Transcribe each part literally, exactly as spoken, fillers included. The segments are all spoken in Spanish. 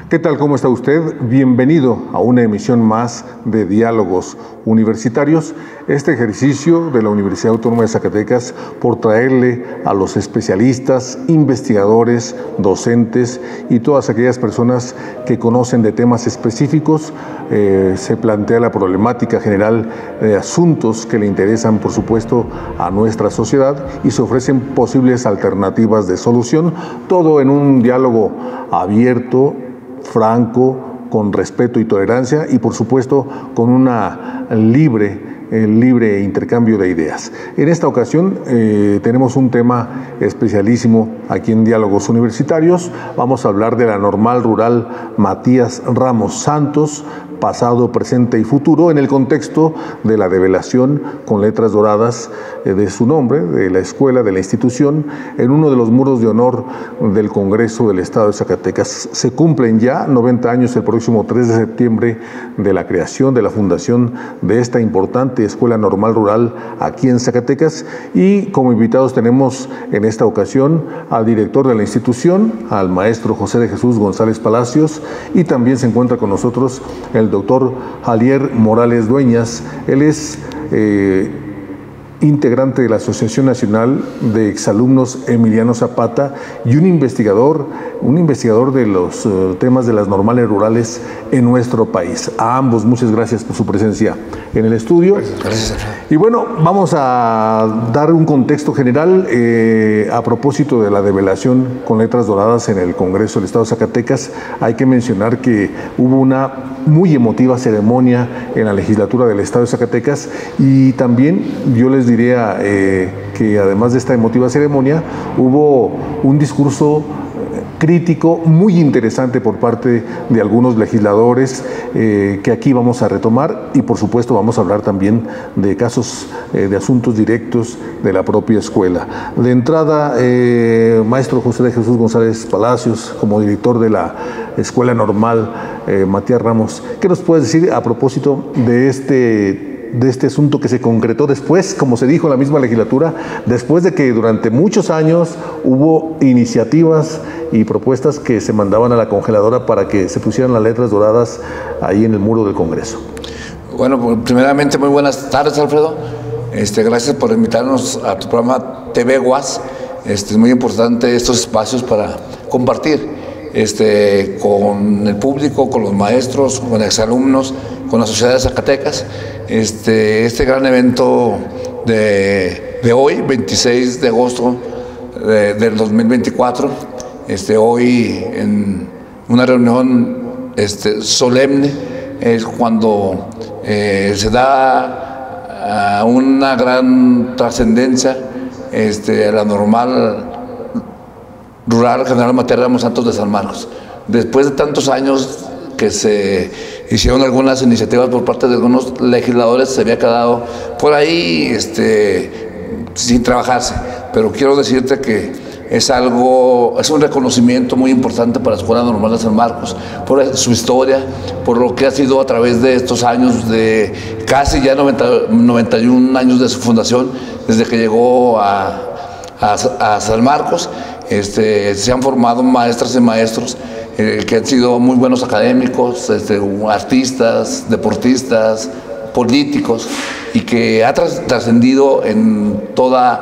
¿Qué tal? ¿Cómo está usted? Bienvenido a una emisión más de Diálogos Universitarios, este ejercicio de la Universidad Autónoma de Zacatecas por traerle a los especialistas, investigadores, docentes y todas aquellas personas que conocen de temas específicos. Eh, se plantea la problemática general de asuntos que le interesan, por supuesto, a nuestra sociedad y se ofrecen posibles alternativas de solución, todo en un diálogo abierto, franco, con respeto y tolerancia y por supuesto con una libre, eh, libre intercambio de ideas. En esta ocasión eh, tenemos un tema especialísimo aquí en Diálogos Universitarios. Vamos a hablar de la Normal Rural Matías Ramos Santos, pasado, presente y futuro, en el contexto de la develación con letras doradas eh, de su nombre, de la escuela, de la institución, en uno de los muros de honor del Congreso del Estado de Zacatecas. Se cumplen ya noventa años el próximo tres de septiembre de la creación, de la fundación de esta importante Escuela Normal Rural aquí en Zacatecas, y como invitados tenemos en esta ocasión al director de la institución, al maestro José de Jesús González Palacios, y también se encuentra con nosotros el doctor Javier Morales Dueñas. Él es eh, integrante de la Asociación Nacional de Exalumnos Emiliano Zapata y un investigador, un investigador de los uh, temas de las normales rurales en nuestro país. A ambos, muchas gracias por su presencia en el estudio. Gracias, gracias. Y bueno, vamos a dar un contexto general eh, a propósito de la develación con letras doradas en el Congreso del Estado de Zacatecas. Hay que mencionar que hubo una muy emotiva ceremonia en la legislatura del Estado de Zacatecas y también yo les diría eh, que además de esta emotiva ceremonia hubo un discurso crítico muy interesante por parte de algunos legisladores eh, que aquí vamos a retomar, y por supuesto vamos a hablar también de casos eh, de asuntos directos de la propia escuela. De entrada, eh, maestro José de Jesús González Palacios, como director de la Escuela Normal eh, Matías Ramos, ¿qué nos puedes decir a propósito de este de este asunto que se concretó después, como se dijo en la misma legislatura, después de que durante muchos años hubo iniciativas y propuestas que se mandaban a la congeladora para que se pusieran las letras doradas ahí en el muro del Congreso? Bueno, pues, primeramente muy buenas tardes, Alfredo. Este, gracias por invitarnos a tu programa T V Guas. Este, es muy importante estos espacios para compartir este, con el público, con los maestros, con exalumnos, con la sociedad de Zacatecas. Este, este gran evento de, de hoy, veintiséis de agosto de, del dos mil veinticuatro, este, hoy en una reunión este, solemne, es cuando eh, se da uh, una gran trascendencia este, a la Normal Rural General Matías Ramos Santos de San Marcos. Después de tantos años que se hicieron algunas iniciativas por parte de algunos legisladores, se había quedado por ahí este, sin trabajarse. Pero quiero decirte que es algo, es un reconocimiento muy importante para la Escuela Normal de San Marcos, por su historia, por lo que ha sido a través de estos años, de casi ya noventa, noventa y un años de su fundación, desde que llegó a, a, a San Marcos. Este, se han formado maestras y maestros eh, que han sido muy buenos académicos, este, artistas, deportistas, políticos, y que ha trascendido en toda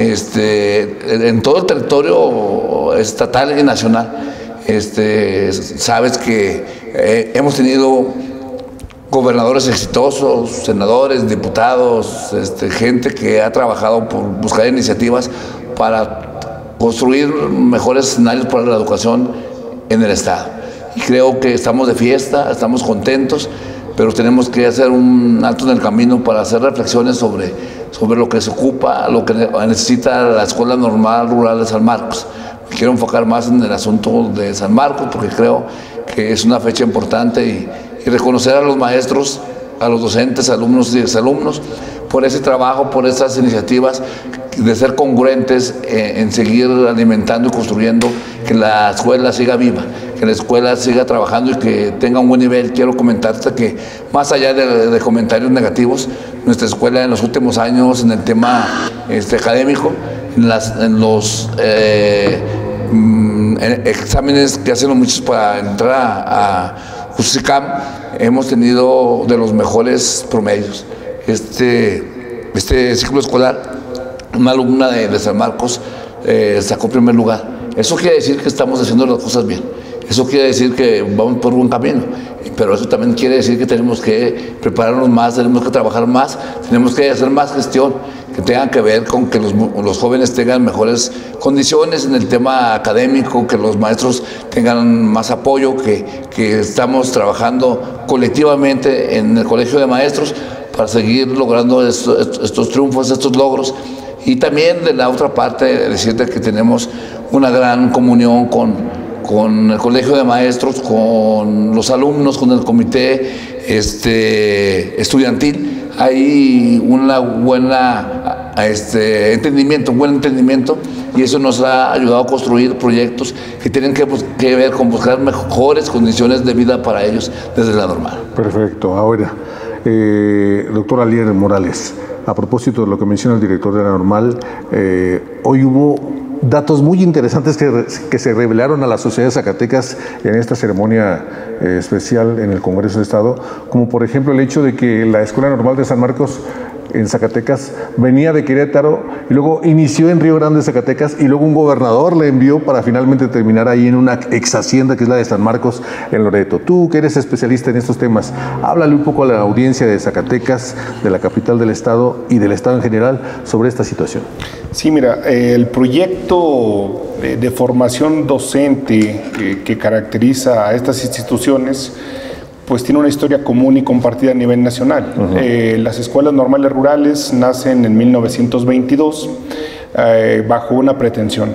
este, en todo el territorio estatal y nacional. Este, sabes que eh, hemos tenido gobernadores exitosos, senadores, diputados, este, gente que ha trabajado por buscar iniciativas para construir mejores escenarios para la educación en el Estado. Y creo que estamos de fiesta, estamos contentos, pero tenemos que hacer un alto en el camino para hacer reflexiones sobre, sobre lo que se ocupa, lo que necesita la Escuela Normal Rural de San Marcos. Me quiero enfocar más en el asunto de San Marcos porque creo que es una fecha importante y, y reconocer a los maestros, a los docentes, alumnos y exalumnos por ese trabajo, por esas iniciativas, de ser congruentes en, en seguir alimentando y construyendo que la escuela siga viva, que la escuela siga trabajando y que tenga un buen nivel. Quiero comentarte que más allá de, de comentarios negativos, nuestra escuela en los últimos años en el tema este, académico, en, las, en los eh, en, en exámenes que hacen muchos para entrar a, a Jusicam, hemos tenido de los mejores promedios. Este, este ciclo escolar, una alumna de, de San Marcos eh, sacó primer lugar. Eso quiere decir que estamos haciendo las cosas bien. Eso quiere decir que vamos por buen camino, pero eso también quiere decir que tenemos que prepararnos más, tenemos que trabajar más, tenemos que hacer más gestión que tenga que ver con que los, los jóvenes tengan mejores condiciones en el tema académico, que los maestros tengan más apoyo, que, que estamos trabajando colectivamente en el Colegio de Maestros para seguir logrando estos, estos triunfos, estos logros. Y también de la otra parte, decirte que tenemos una gran comunión con con el Colegio de Maestros, con los alumnos, con el comité este, estudiantil. Hay una buena este, entendimiento, un buen entendimiento, y eso nos ha ayudado a construir proyectos que tienen que, que ver con buscar mejores condiciones de vida para ellos desde la normal. Perfecto. Ahora, eh, doctor Alier Morales, a propósito de lo que menciona el director de la normal, eh, hoy hubo datos muy interesantes que, que se revelaron a la sociedad de Zacatecas en esta ceremonia eh, especial en el Congreso de Estado, como por ejemplo el hecho de que la Escuela Normal de San Marcos en Zacatecas venía de Querétaro y luego inició en Río Grande, Zacatecas, y luego un gobernador le envió para finalmente terminar ahí en una ex hacienda que es la de San Marcos en Loreto. Tú, que eres especialista en estos temas, háblale un poco a la audiencia de Zacatecas, de la capital del estado y del estado en general sobre esta situación. Sí, mira, eh, el proyecto de, de formación docente eh, que caracteriza a estas instituciones pues tiene una historia común y compartida a nivel nacional. Uh-huh. eh, las escuelas normales rurales nacen en mil novecientos veintidós eh, bajo una pretensión: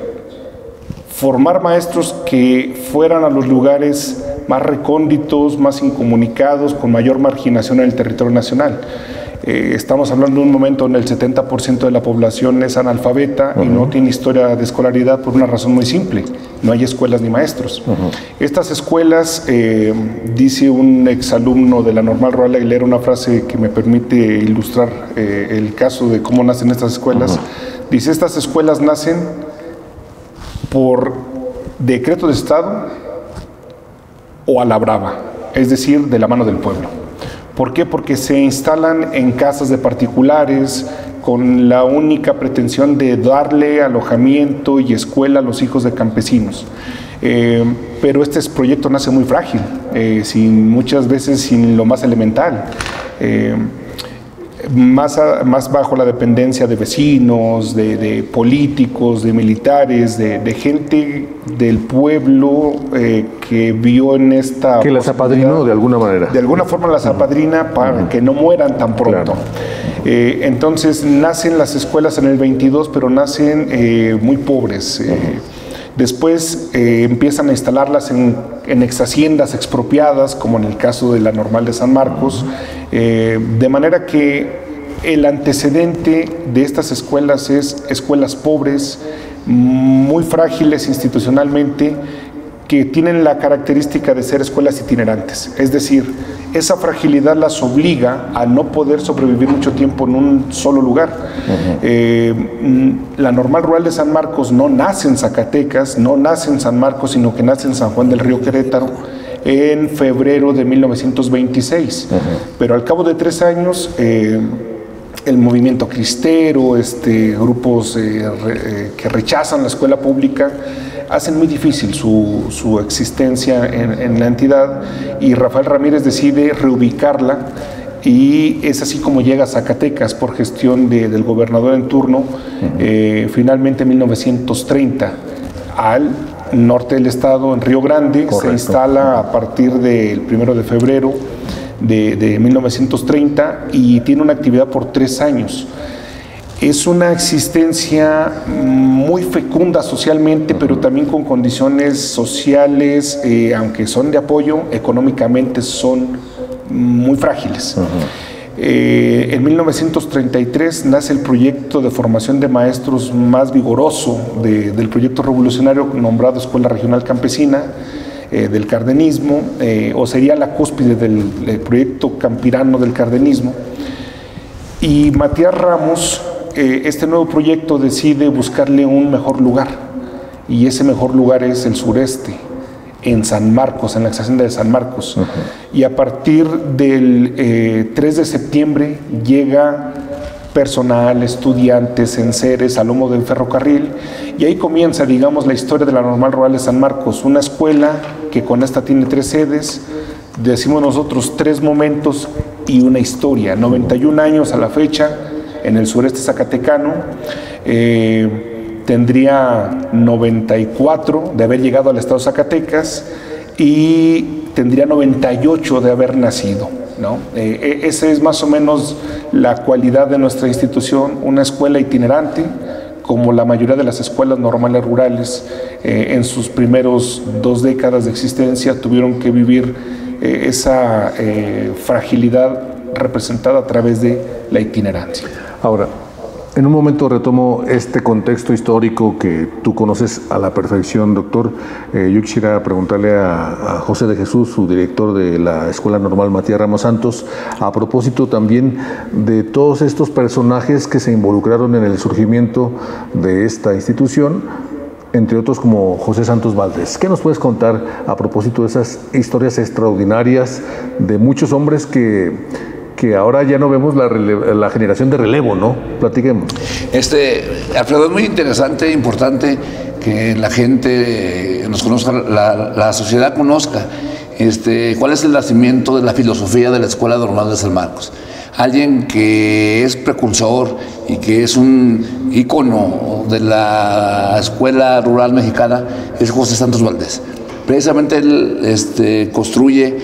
formar maestros que fueran a los lugares más recónditos, más incomunicados, con mayor marginación en el territorio nacional. Eh, estamos hablando de un momento en el setenta por ciento de la población es analfabeta uh-huh. y no tiene historia de escolaridad por una razón muy simple: no hay escuelas ni maestros. Uh-huh. Estas escuelas, eh, dice un exalumno de la Normal Rural Aguilera, una frase que me permite ilustrar eh, el caso de cómo nacen estas escuelas. Uh-huh. Dice: estas escuelas nacen por decreto de Estado o a la brava, es decir, de la mano del pueblo. ¿Por qué? Porque se instalan en casas de particulares con la única pretensión de darle alojamiento y escuela a los hijos de campesinos. Eh, pero este proyecto nace muy frágil, eh, sin, muchas veces sin lo más elemental. Eh, Más, a, más bajo la dependencia de vecinos, de, de políticos, de militares, de, de gente del pueblo eh, que vio en esta... Que las apadrinó de alguna manera. De alguna forma las apadrina para uh-huh. que no mueran tan pronto. Claro. Eh, entonces nacen las escuelas en el veintidós, pero nacen eh, muy pobres. Eh, uh-huh. Después eh, empiezan a instalarlas en, en exhaciendas expropiadas, como en el caso de la Normal de San Marcos, eh, de manera que el antecedente de estas escuelas es escuelas pobres, muy frágiles institucionalmente, que tienen la característica de ser escuelas itinerantes. Es decir, esa fragilidad las obliga a no poder sobrevivir mucho tiempo en un solo lugar. Uh-huh. eh, la Normal Rural de San Marcos no nace en Zacatecas, no nace en San Marcos, sino que nace en San Juan del Río, Querétaro, en febrero de mil novecientos veintiséis. Uh-huh. Pero al cabo de tres años, eh, el movimiento cristero, este, grupos eh, re, eh, que rechazan la escuela pública, hacen muy difícil su, su existencia en, en la entidad, y Rafael Ramírez decide reubicarla, y es así como llega a Zacatecas por gestión de, del gobernador en turno, uh-huh. eh, finalmente en mil novecientos treinta, al norte del estado, en Río Grande. Correcto. Se instala a partir del primero de febrero de, de mil novecientos treinta y tiene una actividad por tres años. Es una existencia muy fecunda socialmente, pero también con condiciones sociales, eh, aunque son de apoyo, económicamente son muy frágiles. Uh-huh. eh, en mil novecientos treinta y tres nace el proyecto de formación de maestros más vigoroso de, del proyecto revolucionario nombrado Escuela Regional Campesina, eh, del cardenismo, eh, o sería la cúspide del, del proyecto campirano del cardenismo. Y Matías Ramos, Eh, este nuevo proyecto decide buscarle un mejor lugar y ese mejor lugar es el sureste, en San Marcos, en la hacienda de San Marcos. Uh-huh. Y a partir del eh, tres de septiembre llega personal, estudiantes, enseres, a lomo del ferrocarril, y ahí comienza, digamos, la historia de la Normal Rural de San Marcos, una escuela que con esta tiene tres sedes, decimos nosotros tres momentos y una historia, noventa y un años a la fecha, en el sureste zacatecano, eh, tendría noventa y cuatro de haber llegado al estado de Zacatecas y tendría noventa y ocho de haber nacido, ¿no? Eh, esa es más o menos la cualidad de nuestra institución, una escuela itinerante, como la mayoría de las escuelas normales rurales, eh, en sus primeros dos décadas de existencia tuvieron que vivir eh, esa eh, fragilidad representada a través de la itinerancia. Ahora, en un momento retomo este contexto histórico que tú conoces a la perfección, doctor. Eh, yo quisiera preguntarle a, a José de Jesús, su director de la Escuela Normal Matías Ramos Santos, a propósito también de todos estos personajes que se involucraron en el surgimiento de esta institución, entre otros como José Santos Valdés. ¿Qué nos puedes contar a propósito de esas historias extraordinarias de muchos hombres que... que ahora ya no vemos la, la generación de relevo, ¿no? Platiquemos. Este, Alfredo, es muy interesante e importante que la gente nos conozca, la, la sociedad conozca este, cuál es el nacimiento de la filosofía de la Escuela Normal de San Marcos. Alguien que es precursor y que es un ícono de la escuela rural mexicana es José Santos Valdés. Precisamente él este, construye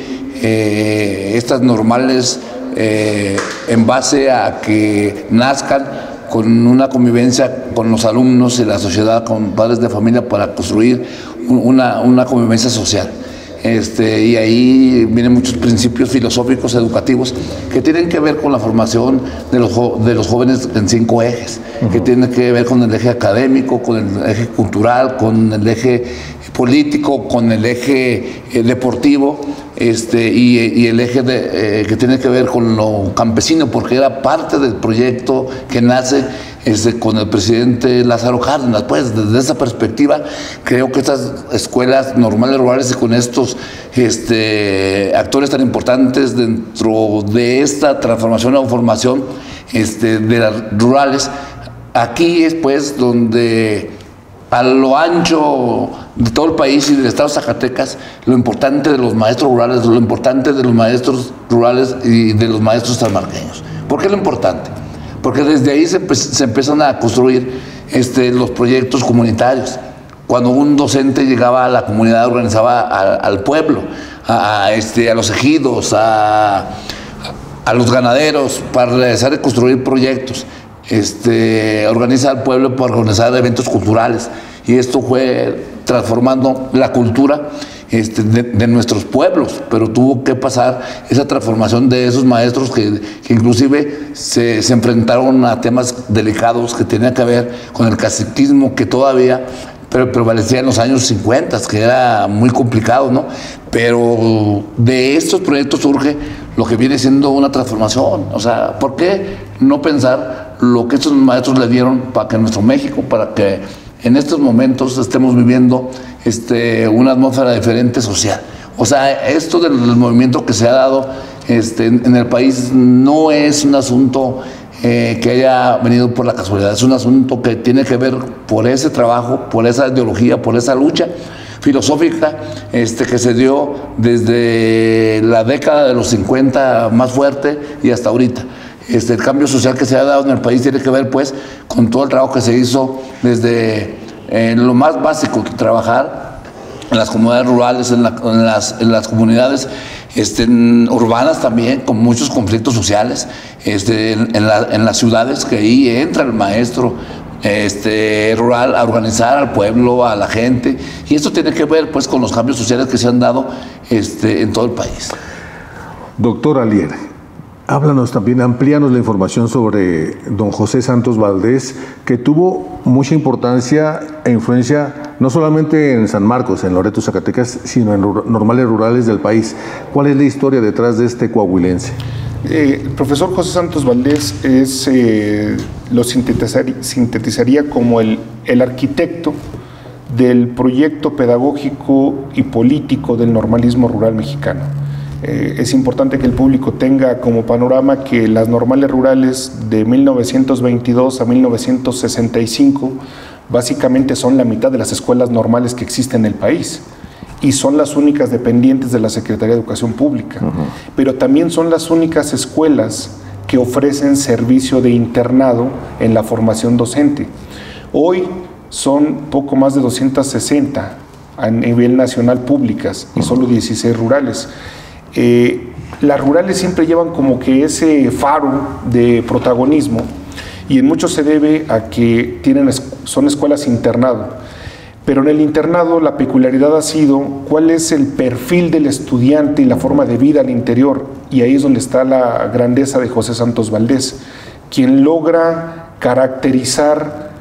eh, estas normales Eh, en base a que nazcan con una convivencia con los alumnos y la sociedad, con padres de familia, para construir una, una convivencia social. Este, y ahí vienen muchos principios filosóficos, educativos, que tienen que ver con la formación de los, de los jóvenes en cinco ejes, uh-huh. que tienen que ver con el eje académico, con el eje cultural, con el eje político, con el eje eh, deportivo, este, y, y el eje de, eh, que tiene que ver con lo campesino, porque era parte del proyecto que nace este, con el presidente Lázaro Cárdenas. Pues desde esa perspectiva creo que estas escuelas normales rurales y con estos este, actores tan importantes dentro de esta transformación o formación este, de las rurales, aquí es pues donde a lo ancho de todo el país y del estado de Zacatecas, lo importante de los maestros rurales, lo importante de los maestros rurales y de los maestros sanmarqueños. ¿Por qué lo importante? Porque desde ahí se, se empiezan a construir este, los proyectos comunitarios. Cuando un docente llegaba a la comunidad, organizaba a, al pueblo, a, a, este, a los ejidos, a, a los ganaderos, para realizar y construir proyectos. Este, organiza al pueblo para organizar eventos culturales, y esto fue transformando la cultura este, de, de nuestros pueblos, pero tuvo que pasar esa transformación de esos maestros que, que inclusive se, se enfrentaron a temas delicados que tenían que ver con el caciquismo, que todavía pero prevalecía en los años cincuenta, que era muy complicado, ¿no? Pero de estos proyectos surge lo que viene siendo una transformación. O sea, ¿por qué no pensar lo que estos maestros le dieron para que nuestro México, para que en estos momentos estemos viviendo este, una atmósfera diferente social? O sea, esto del, del movimiento que se ha dado este, en, en el país no es un asunto Eh, que haya venido por la casualidad, es un asunto que tiene que ver por ese trabajo, por esa ideología, por esa lucha filosófica este, que se dio desde la década de los cincuenta más fuerte y hasta ahorita. Este, el cambio social que se ha dado en el país tiene que ver pues con todo el trabajo que se hizo desde eh, lo más básico, trabajar en las comunidades rurales, en, la, en, las, en las comunidades este, urbanas también, con muchos conflictos sociales, este, en, en, la, en las ciudades, que ahí entra el maestro este, rural a organizar al pueblo, a la gente, y esto tiene que ver pues con los cambios sociales que se han dado este, en todo el país. Doctor Alier, háblanos también, amplíanos la información sobre don José Santos Valdés, que tuvo mucha importancia e influencia no solamente en San Marcos, en Loreto, Zacatecas, sino en normales rurales del país. ¿Cuál es la historia detrás de este coahuilense? Eh, el profesor José Santos Valdés es, eh, lo sintetizaría, sintetizaría como el, el arquitecto del proyecto pedagógico y político del normalismo rural mexicano. Eh, es importante que el público tenga como panorama que las normales rurales de mil novecientos veintidós a mil novecientos sesenta y cinco básicamente son la mitad de las escuelas normales que existen en el país y son las únicas dependientes de la Secretaría de Educación Pública, uh-huh. pero también son las únicas escuelas que ofrecen servicio de internado en la formación docente. Hoy son poco más de doscientas sesenta a nivel nacional públicas y solo dieciséis rurales. Eh, las rurales siempre llevan como que ese faro de protagonismo y en mucho se debe a que tienen, son escuelas internado. Pero en el internado la peculiaridad ha sido cuál es el perfil del estudiante y la forma de vida al interior, y ahí es donde está la grandeza de José Santos Valdés, quien logra caracterizar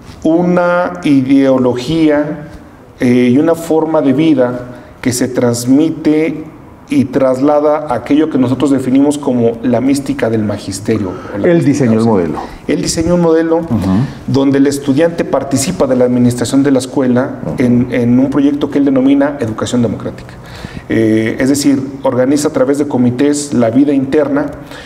una ideología eh, y una forma de vida que se transmite y traslada aquello que nosotros definimos como la mística del magisterio. Él diseñó el modelo. Él diseñó un modelo uh-huh. donde el estudiante participa de la administración de la escuela uh-huh. en, en un proyecto que él denomina educación democrática. Eh, es decir, organiza a través de comités la vida interna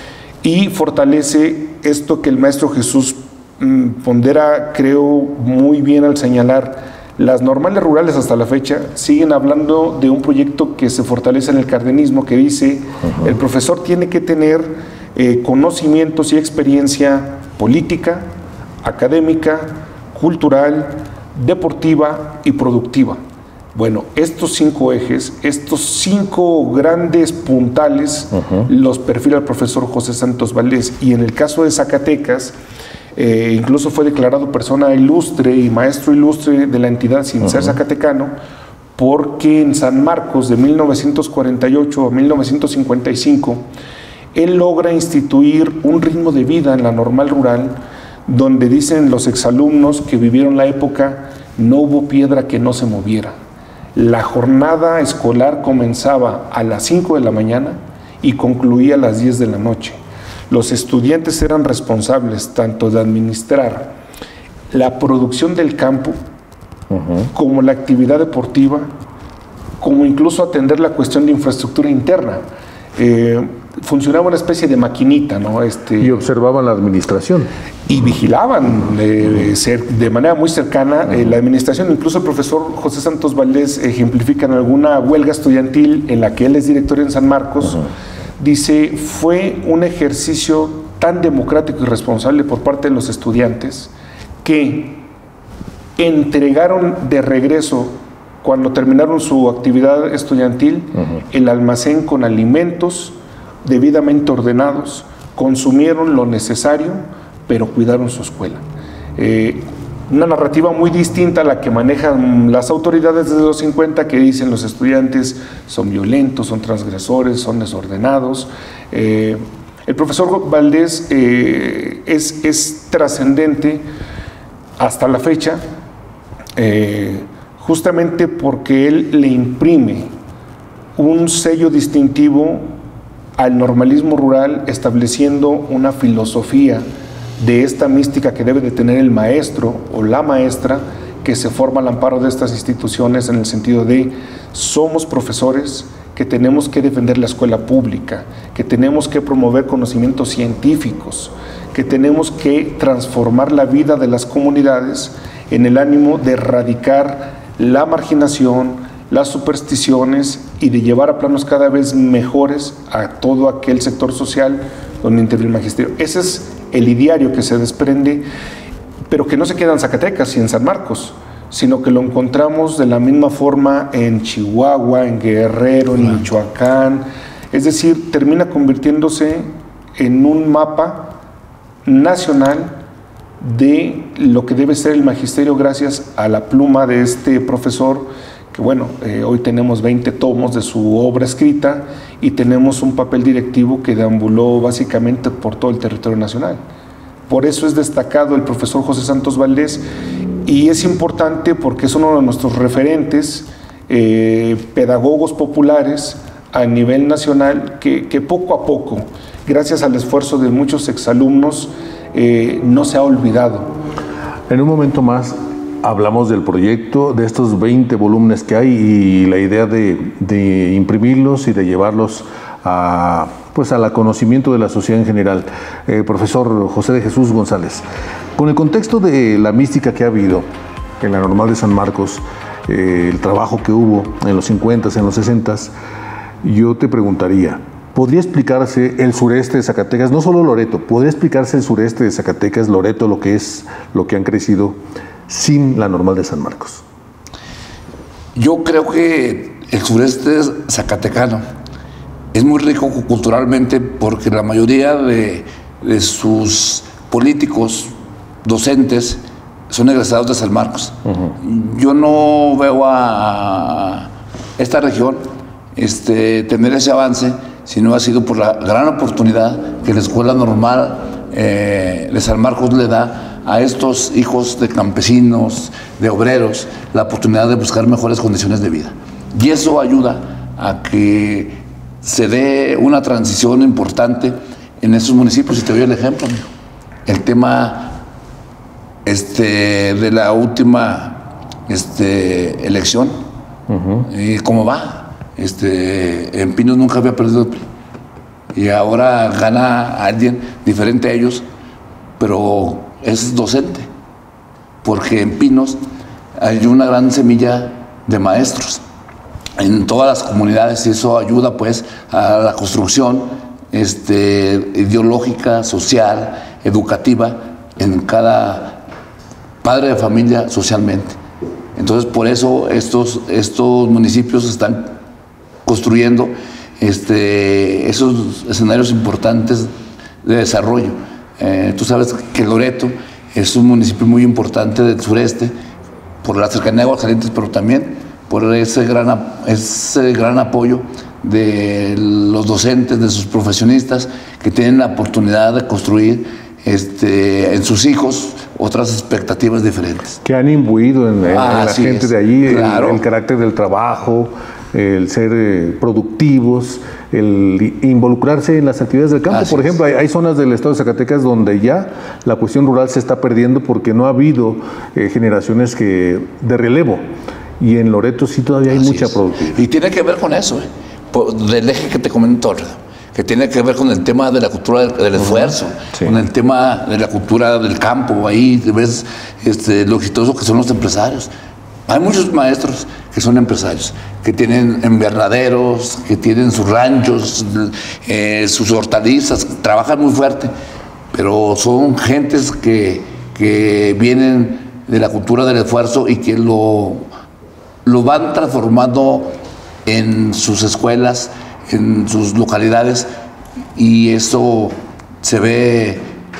y fortalece esto que el maestro Jesús mmm, pondera, creo, muy bien al señalar. Las normales rurales hasta la fecha siguen hablando de un proyecto que se fortalece en el cardenismo, que dice uh-huh. el profesor tiene que tener eh, conocimientos y experiencia política, académica, cultural, deportiva y productiva. Bueno, estos cinco ejes, estos cinco grandes puntales uh-huh. los perfila el profesor José Santos Valdés, y en el caso de Zacatecas, Eh, incluso fue declarado persona ilustre y maestro ilustre de la entidad sin uh-huh. ser zacatecano, porque en San Marcos de mil novecientos cuarenta y ocho a mil novecientos cincuenta y cinco él logra instituir un ritmo de vida en la normal rural donde dicen los exalumnos que vivieron la época, no hubo piedra que no se moviera. La jornada escolar comenzaba a las cinco de la mañana y concluía a las diez de la noche. Los estudiantes eran responsables tanto de administrar la producción del campo, uh-huh. como la actividad deportiva, como incluso atender la cuestión de infraestructura interna. Eh, funcionaba una especie de maquinita, ¿no? Este, y observaban la administración. Y vigilaban eh, uh-huh. ser, de manera muy cercana uh-huh. eh, la administración. Incluso el profesor José Santos Valdés ejemplifica en alguna huelga estudiantil en la que él es director en San Marcos. Uh-huh. Dice, fue un ejercicio tan democrático y responsable por parte de los estudiantes que entregaron de regreso, cuando terminaron su actividad estudiantil, uh-huh. el almacén con alimentos debidamente ordenados, consumieron lo necesario, pero cuidaron su escuela. Eh, una narrativa muy distinta a la que manejan las autoridades desde los cincuenta, que dicen los estudiantes son violentos, son transgresores, son desordenados. Eh, el profesor Valdés eh, es, es trascendente hasta la fecha, eh, justamente porque él le imprime un sello distintivo al normalismo rural, estableciendo una filosofía de esta mística que debe de tener el maestro o la maestra que se forma al amparo de estas instituciones, en el sentido de somos profesores que tenemos que defender la escuela pública, que tenemos que promover conocimientos científicos, que tenemos que transformar la vida de las comunidades en el ánimo de erradicar la marginación, las supersticiones y de llevar a planos cada vez mejores a todo aquel sector social donde interviene el magisterio. Ese es el ideario que se desprende, pero que no se queda en Zacatecas y en San Marcos, sino que lo encontramos de la misma forma en Chihuahua, en Guerrero, en Michoacán. Es decir, termina convirtiéndose en un mapa nacional de lo que debe ser el magisterio, gracias a la pluma de este profesor, que bueno, eh, hoy tenemos veinte tomos de su obra escrita y tenemos un papel directivo que deambuló básicamente por todo el territorio nacional. Por eso es destacado el profesor José Santos Valdés, y es importante porque es uno de nuestros referentes eh, pedagogos populares a nivel nacional, que, que poco a poco, gracias al esfuerzo de muchos exalumnos, eh, no se ha olvidado. En un momento más hablamos del proyecto, de estos veinte volúmenes que hay y la idea de, de imprimirlos y de llevarlos a, pues a la conocimiento de la sociedad en general. Eh, profesor José de Jesús González, con el contexto de la mística que ha habido en la Normal de San Marcos, eh, el trabajo que hubo en los cincuentas, en los sesentas, yo te preguntaría, ¿podría explicarse el sureste de Zacatecas, no solo Loreto, podría explicarse el sureste de Zacatecas, Loreto, lo que es, lo que han crecido sin la Normal de San Marcos? Yo creo que el sureste zacatecano es muy rico culturalmente porque la mayoría de, de sus políticos, docentes, son egresados de San Marcos. Uh-huh. Yo no veo a esta región este, tener ese avance si no ha sido por la gran oportunidad que la Escuela Normal eh, de San Marcos le da a estos hijos de campesinos, de obreros, la oportunidad de buscar mejores condiciones de vida. Y eso ayuda a que se dé una transición importante en esos municipios. Y te doy el ejemplo, amigo. El tema este, de la última este, elección, uh-huh. y cómo va. Este, en Pinos nunca había perdido el P R I y ahora gana alguien diferente a ellos, pero es docente, porque en Pinos hay una gran semilla de maestros en todas las comunidades y eso ayuda pues a la construcción este, ideológica, social, educativa en cada padre de familia socialmente. Entonces por eso estos, estos municipios están construyendo este, esos escenarios importantes de desarrollo. Eh, tú sabes que Loreto es un municipio muy importante del sureste por la cercanía de Aguascalientes, pero también por ese gran, ese gran apoyo de los docentes, de sus profesionistas que tienen la oportunidad de construir este, en sus hijos otras expectativas diferentes. Que han imbuido en, en, ah, en la gente es. de allí, claro. el, el carácter del trabajo, el ser eh, productivos, el involucrarse en las actividades del campo. Así Por ejemplo, hay, hay zonas del estado de Zacatecas donde ya la cuestión rural se está perdiendo porque no ha habido eh, generaciones que, de relevo. Y en Loreto sí todavía hay Así mucha es. productividad. Y tiene que ver con eso, ¿eh? Por, del eje que te comento, que tiene que ver con el tema de la cultura del, del esfuerzo, sí. con el tema de la cultura del campo. Ahí ves este, lo exitoso que son los empresarios. Hay muchos maestros que son empresarios, que tienen invernaderos, que tienen sus ranchos, eh, sus hortalizas, trabajan muy fuerte, pero son gentes que, que vienen de la cultura del esfuerzo y que lo, lo van transformando en sus escuelas, en sus localidades, y eso se ve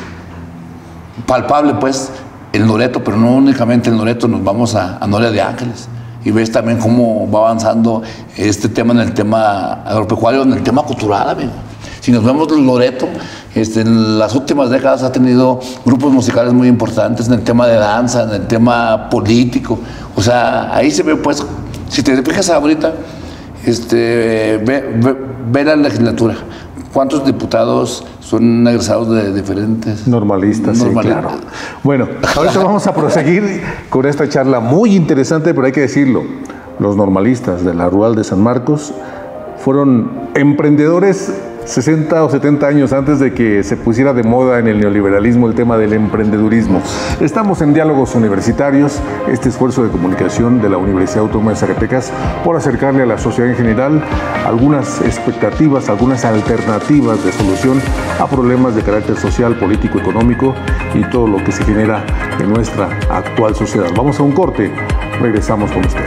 palpable pues en Loreto, pero no únicamente en Loreto, nos vamos a, a Noria de Ángeles y ves también cómo va avanzando este tema en el tema agropecuario, en el tema cultural, amigo. Si nos vemos en Loreto, este, en las últimas décadas ha tenido grupos musicales muy importantes en el tema de danza, en el tema político. O sea, ahí se ve pues, si te fijas ahorita, este, ve, ve, ve la legislatura. ¿Cuántos diputados son egresados de diferentes? Normalistas, normalistas. Sí, claro. Bueno, ahorita vamos a proseguir con esta charla muy interesante, pero hay que decirlo, los normalistas de la Rural de San Marcos fueron emprendedores sesenta o setenta años antes de que se pusiera de moda en el neoliberalismo el tema del emprendedurismo. Estamos en Diálogos Universitarios, este esfuerzo de comunicación de la Universidad Autónoma de Zacatecas por acercarle a la sociedad en general algunas expectativas, algunas alternativas de solución a problemas de carácter social, político, económico y todo lo que se genera en nuestra actual sociedad. Vamos a un corte, regresamos con ustedes.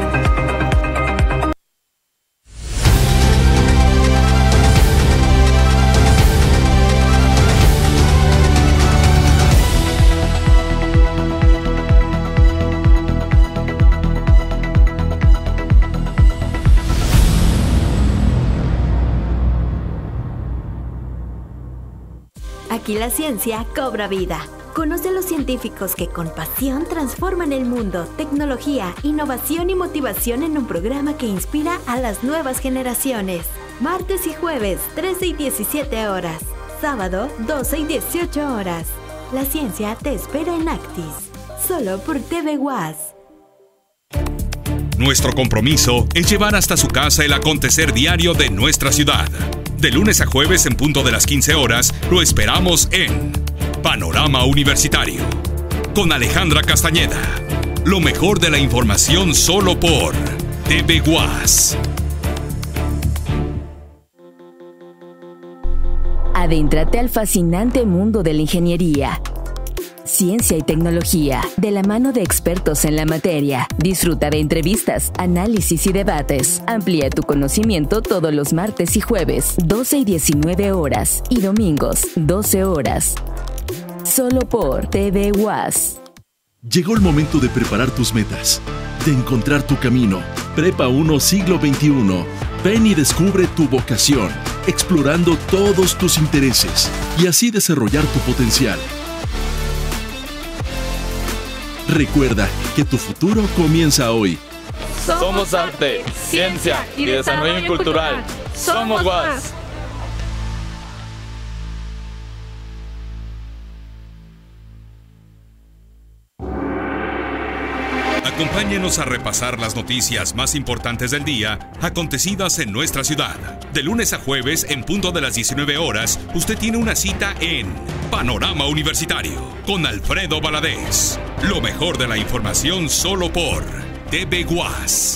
Aquí la ciencia cobra vida. Conoce a los científicos que con pasión transforman el mundo, tecnología, innovación y motivación en un programa que inspira a las nuevas generaciones. Martes y jueves, trece y diecisiete horas. Sábado, doce y dieciocho horas. La ciencia te espera en Actis. solo por T V UAS. Nuestro compromiso es llevar hasta su casa el acontecer diario de nuestra ciudad. De lunes a jueves en punto de las quince horas, lo esperamos en Panorama Universitario, con Alejandra Castañeda. Lo mejor de la información solo por T V UAS. Adéntrate al fascinante mundo de la ingeniería, ciencia y tecnología, de la mano de expertos en la materia. Disfruta de entrevistas, análisis y debates. Amplía tu conocimiento todos los martes y jueves, doce y diecinueve horas, y domingos, doce horas. Solo por T V UAS. Llegó el momento de preparar tus metas, de encontrar tu camino. Prepa uno Siglo veintiuno. Ven y descubre tu vocación, explorando todos tus intereses y así desarrollar tu potencial. Recuerda que tu futuro comienza hoy. Somos arte, ciencia y desarrollo cultural. Somos UAS. Acompáñenos a repasar las noticias más importantes del día acontecidas en nuestra ciudad. De lunes a jueves, en punto de las diecinueve horas, usted tiene una cita en Panorama Universitario con Alfredo Valadez. Lo mejor de la información solo por T V UAS.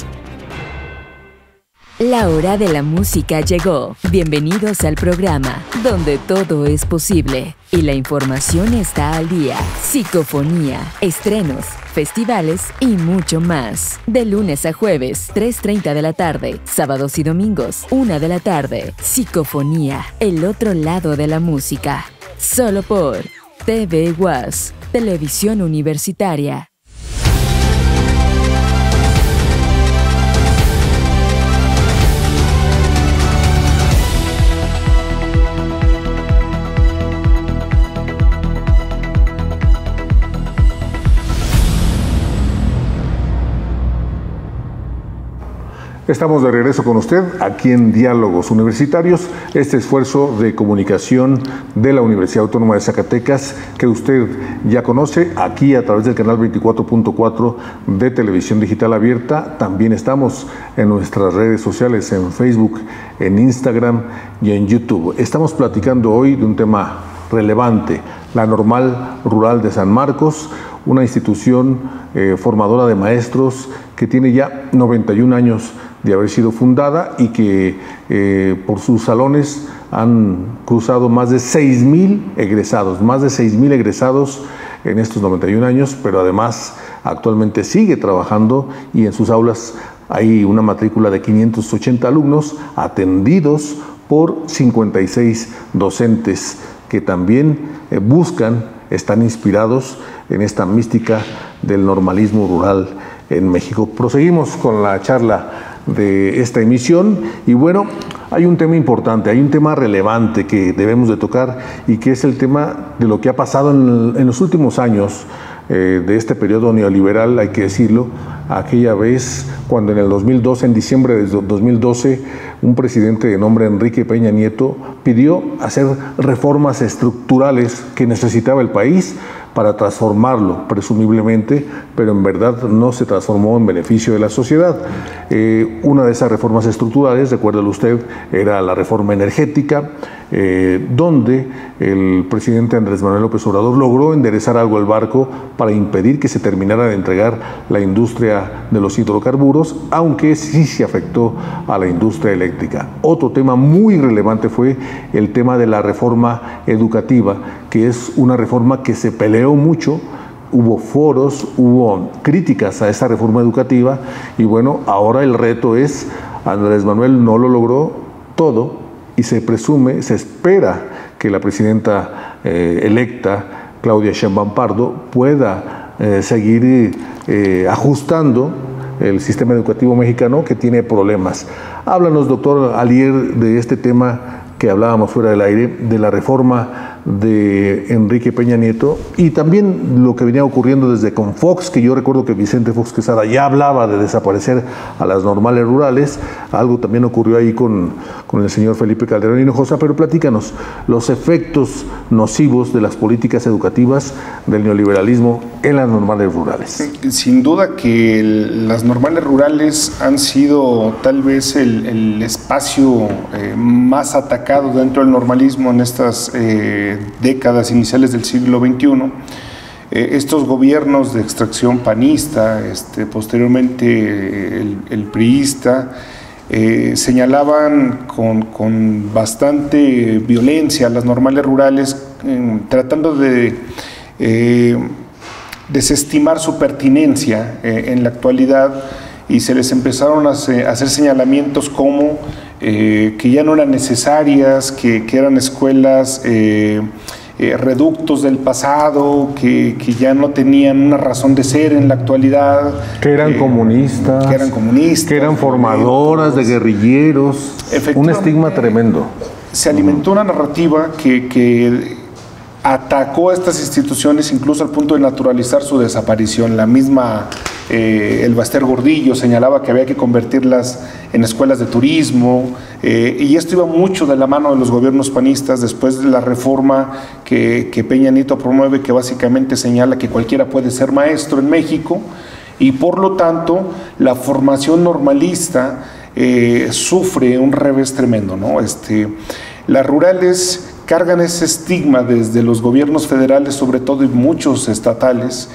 La hora de la música llegó. Bienvenidos al programa, donde todo es posible y la información está al día. Psicofonía, estrenos, festivales y mucho más. De lunes a jueves, tres treinta de la tarde. Sábados y domingos, una de la tarde. Psicofonía, el otro lado de la música. Solo por T V UAS, Televisión Universitaria. Estamos de regreso con usted aquí en Diálogos Universitarios, este esfuerzo de comunicación de la Universidad Autónoma de Zacatecas que usted ya conoce aquí a través del canal veinticuatro punto cuatro de Televisión Digital Abierta. También estamos en nuestras redes sociales, en Facebook, en Instagram y en YouTube. Estamos platicando hoy de un tema relevante, la Normal Rural de San Marcos, una institución eh, formadora de maestros que tiene ya noventa y un años de haber sido fundada y que eh, por sus salones han cruzado más de seis mil egresados, más de seis mil egresados en estos noventa y un años, pero además actualmente sigue trabajando y en sus aulas hay una matrícula de quinientos ochenta alumnos atendidos por cincuenta y seis docentes que también eh, buscan, están inspirados en esta mística del normalismo rural en México. Proseguimos con la charla de esta emisión y bueno, hay un tema importante, hay un tema relevante que debemos de tocar y que es el tema de lo que ha pasado en, en los últimos años eh, de este periodo neoliberal, hay que decirlo, aquella vez cuando en el dos mil doce, en diciembre de dos mil doce, un presidente de nombre Enrique Peña Nieto pidió hacer reformas estructurales que necesitaba el país para transformarlo, presumiblemente, pero en verdad no se transformó en beneficio de la sociedad. Eh, una de esas reformas estructurales, recuérdelo usted, era la reforma energética, eh, donde el presidente Andrés Manuel López Obrador logró enderezar algo el barco para impedir que se terminara de entregar la industria de los hidrocarburos, aunque sí se afectó a la industria eléctrica. Otro tema muy relevante fue el tema de la reforma educativa, que es una reforma que se peleó mucho, hubo foros, hubo críticas a esta reforma educativa y bueno, ahora el reto es, Andrés Manuel no lo logró todo y se presume, se espera que la presidenta eh, electa, Claudia Sheinbaum Pardo, pueda eh, seguir eh, ajustando el sistema educativo mexicano que tiene problemas. Háblanos, doctor Alier, de este tema que hablábamos fuera del aire, de la reforma de Enrique Peña Nieto, y también lo que venía ocurriendo desde con Fox, que yo recuerdo que Vicente Fox Quesada ya hablaba de desaparecer a las normales rurales. Algo también ocurrió ahí con, con el señor Felipe Calderón Hinojosa, pero platícanos los efectos nocivos de las políticas educativas del neoliberalismo en las normales rurales. Sin duda que el, las normales rurales han sido tal vez el, el espacio eh, más atacado dentro del normalismo en estas eh, décadas iniciales del siglo veintiuno. Eh, estos gobiernos de extracción panista, este, posteriormente el, el priista, eh, señalaban con, con bastante violencia a las normales rurales, eh, tratando de eh, desestimar su pertinencia eh, en la actualidad, y se les empezaron a hacer, a hacer señalamientos como eh, que ya no eran necesarias, que, que eran escuelas eh, eh, reductos del pasado, que, que ya no tenían una razón de ser en la actualidad. Que eran eh, comunistas. Que eran comunistas. Que eran formadoras de guerrilleros. Un estigma tremendo. Se alimentó una narrativa que, que atacó a estas instituciones incluso al punto de naturalizar su desaparición. La misma, eh, el Baster Gordillo señalaba que había que convertirlas en escuelas de turismo, eh, y esto iba mucho de la mano de los gobiernos panistas después de la reforma que, que Peña Nieto promueve, que básicamente señala que cualquiera puede ser maestro en México, y por lo tanto la formación normalista eh, sufre un revés tremendo, ¿no? Este, las rurales cargan ese estigma desde los gobiernos federales, sobre todo, y muchos estatales,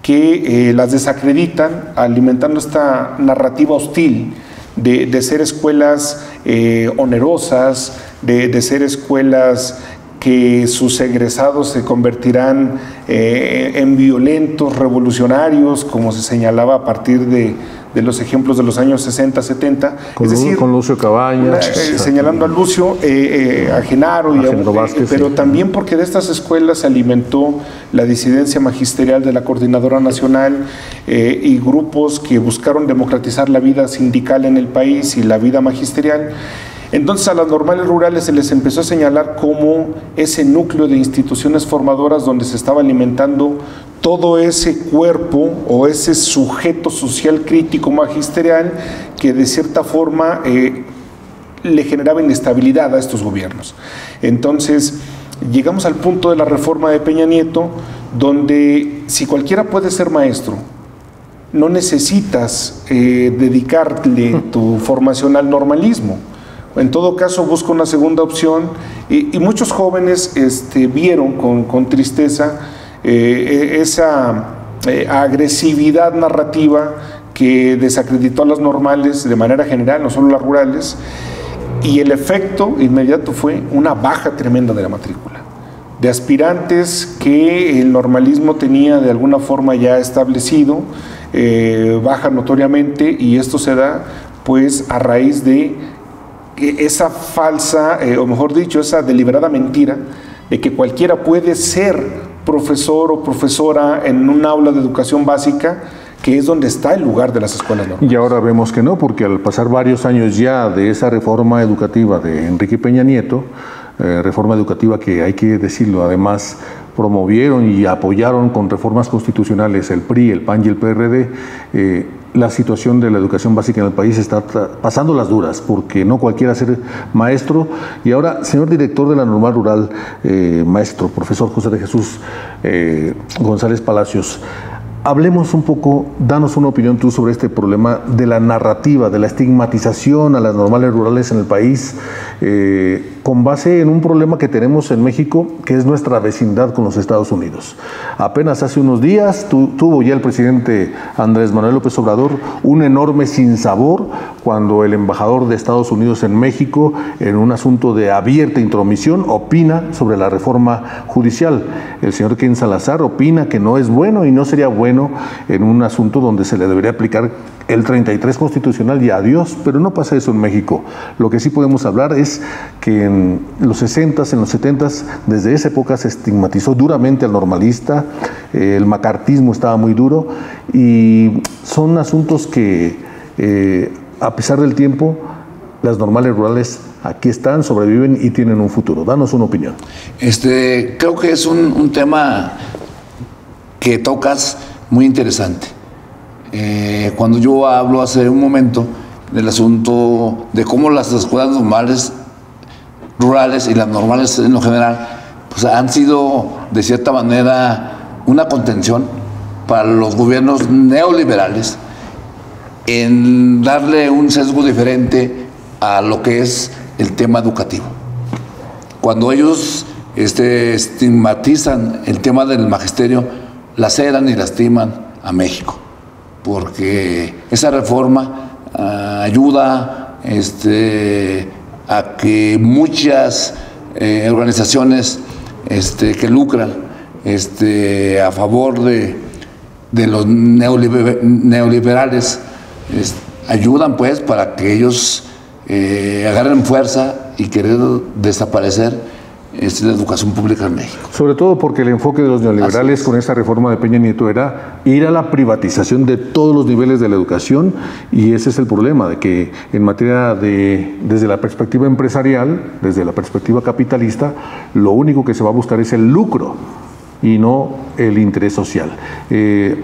que eh, las desacreditan, alimentando esta narrativa hostil de, de ser escuelas eh, onerosas, de, de ser escuelas que sus egresados se convertirán eh, en violentos revolucionarios, como se señalaba a partir de, de los ejemplos de los años sesenta, setenta. Con, es decir, con Lucio Cabañas. Eh, señalando a Lucio, eh, eh, a Genaro, y a, Vázquez, pero sí. También porque de estas escuelas se alimentó la disidencia magisterial de la Coordinadora Nacional, eh, y grupos que buscaron democratizar la vida sindical en el país y la vida magisterial. Entonces a las normales rurales se les empezó a señalar como ese núcleo de instituciones formadoras donde se estaba alimentando todo ese cuerpo o ese sujeto social crítico magisterial que de cierta forma eh, le generaba inestabilidad a estos gobiernos. Entonces llegamos al punto de la reforma de Peña Nieto, donde si cualquiera puede ser maestro, no necesitas eh, dedicarle tu formación al normalismo. En todo caso, busca una segunda opción, y, y muchos jóvenes este, vieron con, con tristeza eh, esa eh, agresividad narrativa que desacreditó a las normales de manera general, no solo las rurales, y el efecto inmediato fue una baja tremenda de la matrícula, de aspirantes que el normalismo tenía de alguna forma ya establecido, eh, baja notoriamente, y esto se da pues a raíz de esa falsa, eh, o mejor dicho, esa deliberada mentira de que cualquiera puede ser profesor o profesora en un aula de educación básica, que es donde está el lugar de las escuelas normales. Y ahora vemos que no, porque al pasar varios años ya de esa reforma educativa de Enrique Peña Nieto, eh, reforma educativa que hay que decirlo, además promovieron y apoyaron con reformas constitucionales el P R I, el P A N y el P R D, eh, la situación de la educación básica en el país está pasando las duras, porque no cualquiera ser maestro. Y ahora, señor director de la Normal Rural, eh, maestro, profesor José de Jesús eh, González Palacios, hablemos un poco, danos una opinión tú sobre este problema de la narrativa, de la estigmatización a las normales rurales en el país, eh, con base en un problema que tenemos en México, que es nuestra vecindad con los Estados Unidos. Apenas hace unos días tu, tuvo ya el presidente Andrés Manuel López Obrador un enorme sinsabor cuando el embajador de Estados Unidos en México, en un asunto de abierta intromisión, opina sobre la reforma judicial. El señor Ken Salazar opina que no es bueno y no sería bueno en un asunto donde se le debería aplicar el treinta y tres constitucional y adiós, pero no pasa eso en México. Lo que sí podemos hablar es que en los sesentas, en los setentas, desde esa época se estigmatizó duramente al normalista, eh, el macartismo estaba muy duro, y son asuntos que, eh, a pesar del tiempo, las normales rurales aquí están, sobreviven y tienen un futuro. Danos una opinión. Este, creo que es un, un tema que tocas muy interesante. Eh, cuando yo hablo hace un momento del asunto de cómo las escuelas normales rurales y las normales en lo general pues han sido de cierta manera una contención para los gobiernos neoliberales en darle un sesgo diferente a lo que es el tema educativo. Cuando ellos este, estigmatizan el tema del magisterio, laceran y lastiman a México, porque esa reforma uh, ayuda este, a que muchas eh, organizaciones este, que lucran este, a favor de, de los neoliber neoliberales es, ayudan pues para que ellos eh, agarren fuerza y querer desaparecer es la educación pública en México. Sobre todo porque el enfoque de los neoliberales con esta reforma de Peña Nieto era ir a la privatización de todos los niveles de la educación, y ese es el problema, de que en materia de, desde la perspectiva empresarial, desde la perspectiva capitalista, lo único que se va a buscar es el lucro y no el interés social. Eh,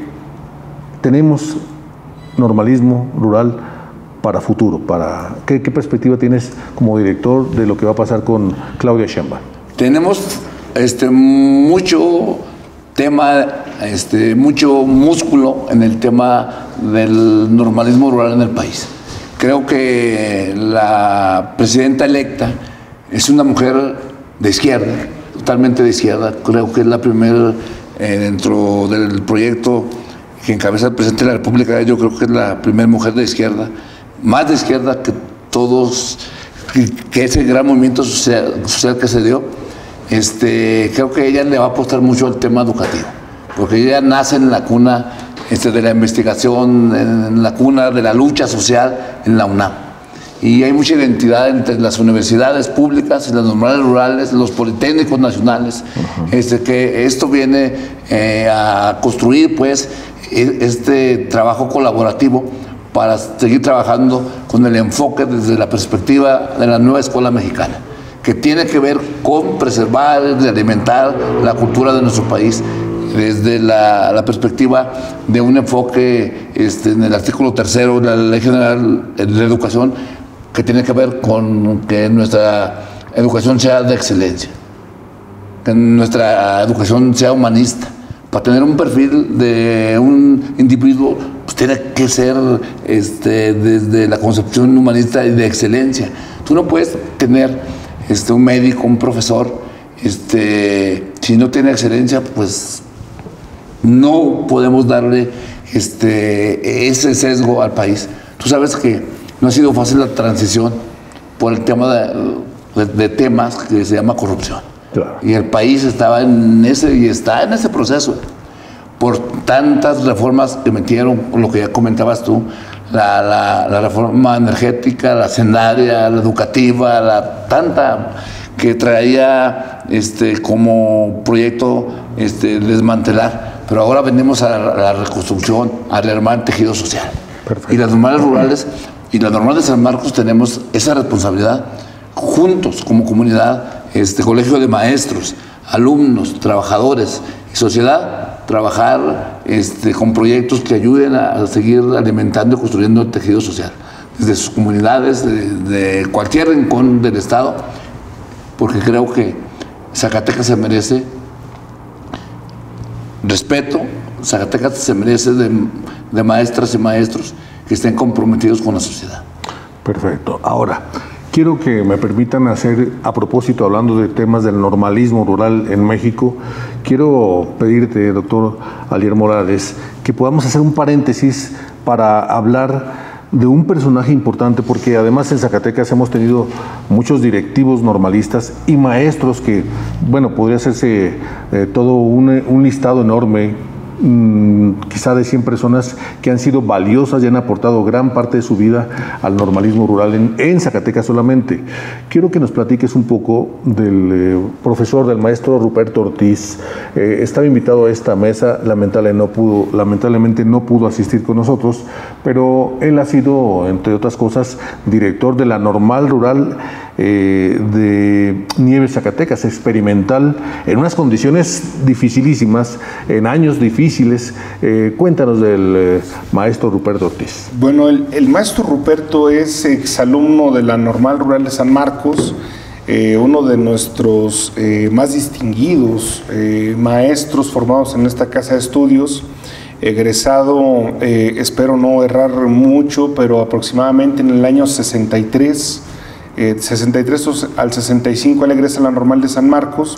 tenemos normalismo rural para futuro, para ¿qué, qué perspectiva tienes como director de lo que va a pasar con Claudia Sheinbaum? Tenemos este, mucho tema, este, mucho músculo en el tema del normalismo rural en el país. Creo que la presidenta electa es una mujer de izquierda, totalmente de izquierda. Creo que es la primera eh, dentro del proyecto que encabeza el presidente de la República. Yo creo que es la primera mujer de izquierda, más de izquierda que todos, que, que ese gran movimiento social, social que se dio. Este, creo que ella le va a apostar mucho al tema educativo, porque ella nace en la cuna este, de la investigación, en la cuna de la lucha social en la UNAM. Y hay mucha identidad entre las universidades públicas y las normales rurales, los politécnicos nacionales, uh-huh. este, que esto viene eh, a construir pues este trabajo colaborativo para seguir trabajando con el enfoque desde la perspectiva de la nueva escuela mexicana, que tiene que ver con preservar y alimentar la cultura de nuestro país desde la, la perspectiva de un enfoque este, en el artículo tercero de la Ley General de Educación, que tiene que ver con que nuestra educación sea de excelencia, que nuestra educación sea humanista. Para tener un perfil de un individuo, pues tiene que ser este, desde la concepción humanista y de excelencia. Tú no puedes tener este, un médico, un profesor, este, si no tiene excelencia, pues no podemos darle este, ese sesgo al país. Tú sabes que no ha sido fácil la transición por el tema de, de, de temas que se llama corrupción. Claro. Y el país estaba en ese y está en ese proceso por tantas reformas que metieron, lo que ya comentabas tú, la, la, la reforma energética, la hacendaria, la educativa, la tanta que traía este, como proyecto este, desmantelar. Pero ahora venimos a la, a la reconstrucción, a rearmar el tejido social. Perfecto. Y las normales rurales y las normales de San Marcos tenemos esa responsabilidad juntos como comunidad. Este colegio de maestros, alumnos, trabajadores y sociedad, trabajar este, con proyectos que ayuden a seguir alimentando y construyendo el tejido social, desde sus comunidades, de, de cualquier rincón del estado, porque creo que Zacatecas se merece respeto, Zacatecas se merece de, de maestras y maestros que estén comprometidos con la sociedad. Perfecto. Ahora, quiero que me permitan hacer, a propósito, hablando de temas del normalismo rural en México, quiero pedirte, doctor Alier Morales, que podamos hacer un paréntesis para hablar de un personaje importante, porque además en Zacatecas hemos tenido muchos directivos normalistas y maestros que, bueno, podría hacerse eh, todo un, un listado enorme, quizá de cien personas que han sido valiosas y han aportado gran parte de su vida al normalismo rural en, en Zacatecas solamente. Quiero que nos platiques un poco del eh, profesor, del maestro Ruperto Ortiz. Eh, estaba invitado a esta mesa, lamentable no pudo, lamentablemente no pudo asistir con nosotros, pero él ha sido, entre otras cosas, director de la Normal Rural eh, de Nieves, Zacatecas, experimental, en unas condiciones dificilísimas, en años difíciles. Eh, cuéntanos del eh, maestro Ruperto Ortiz. Bueno, el, el maestro Ruperto es exalumno de la Normal Rural de San Marcos, eh, uno de nuestros eh, más distinguidos eh, maestros formados en esta casa de estudios, egresado, eh, espero no errar mucho, pero aproximadamente en el año sesenta y tres, eh, sesenta y tres al sesenta y cinco él egresa a la Normal de San Marcos,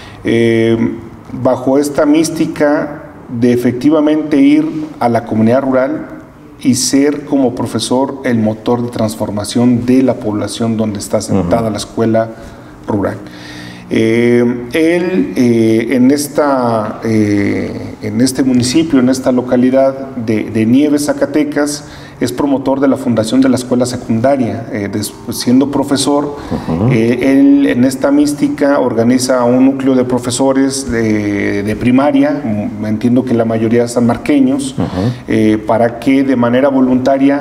eh, bajo esta mística de efectivamente ir a la comunidad rural y ser como profesor el motor de transformación de la población donde está sentada uh-huh. la escuela rural. Eh, él eh, en, esta, eh, en este municipio, en esta localidad de, de Nieves, Zacatecas, es promotor de la fundación de la escuela secundaria. Eh, después, siendo profesor, uh-huh. eh, él en esta mística organiza un núcleo de profesores de, de primaria, entiendo que la mayoría son marqueños, uh-huh. eh, para que de manera voluntaria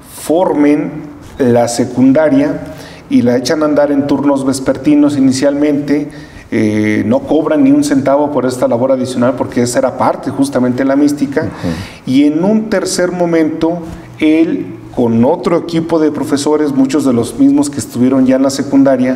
formen la secundaria y la echan a andar en turnos vespertinos inicialmente. Eh, no cobran ni un centavo por esta labor adicional porque esa era parte justamente de la mística. Uh-huh. Y en un tercer momento, él con otro equipo de profesores, muchos de los mismos que estuvieron ya en la secundaria,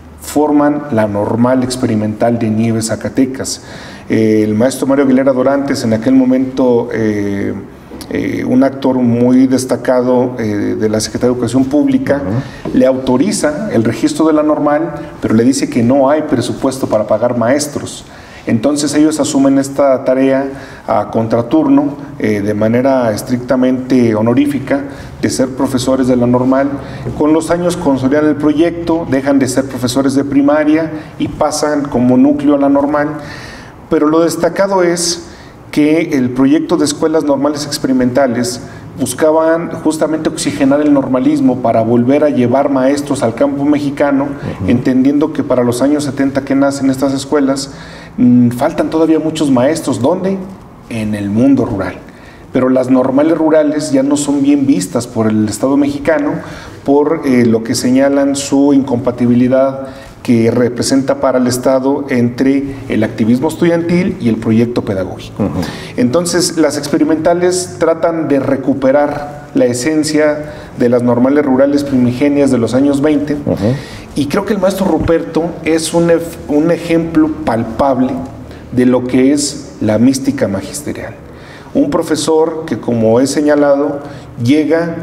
forman la Normal Experimental de Nieves, Zacatecas. Eh, el maestro Mario Aguilera Dorantes, en aquel momento eh, Eh, un actor muy destacado eh, de la Secretaría de Educación Pública, uh-huh. le autoriza el registro de la Normal, pero le dice que no hay presupuesto para pagar maestros. Entonces ellos asumen esta tarea a contraturno, eh, de manera estrictamente honorífica, de ser profesores de la Normal. Con los años consolidan el proyecto, dejan de ser profesores de primaria y pasan como núcleo a la Normal. Pero lo destacado es que el proyecto de escuelas normales experimentales buscaban justamente oxigenar el normalismo para volver a llevar maestros al campo mexicano, uh-huh. entendiendo que para los años setenta que nacen estas escuelas, mmm, faltan todavía muchos maestros. ¿Dónde? En el mundo rural. Pero las normales rurales ya no son bien vistas por el Estado mexicano por eh, lo que señalan su incompatibilidad que representa para el Estado entre el activismo estudiantil y el proyecto pedagógico. Uh-huh. Entonces, las experimentales tratan de recuperar la esencia de las normales rurales primigenias de los años veinte, uh-huh. y creo que el maestro Ruperto es un, un ejemplo palpable de lo que es la mística magisterial. Un profesor que, como he señalado, llega,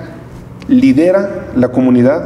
lidera la comunidad,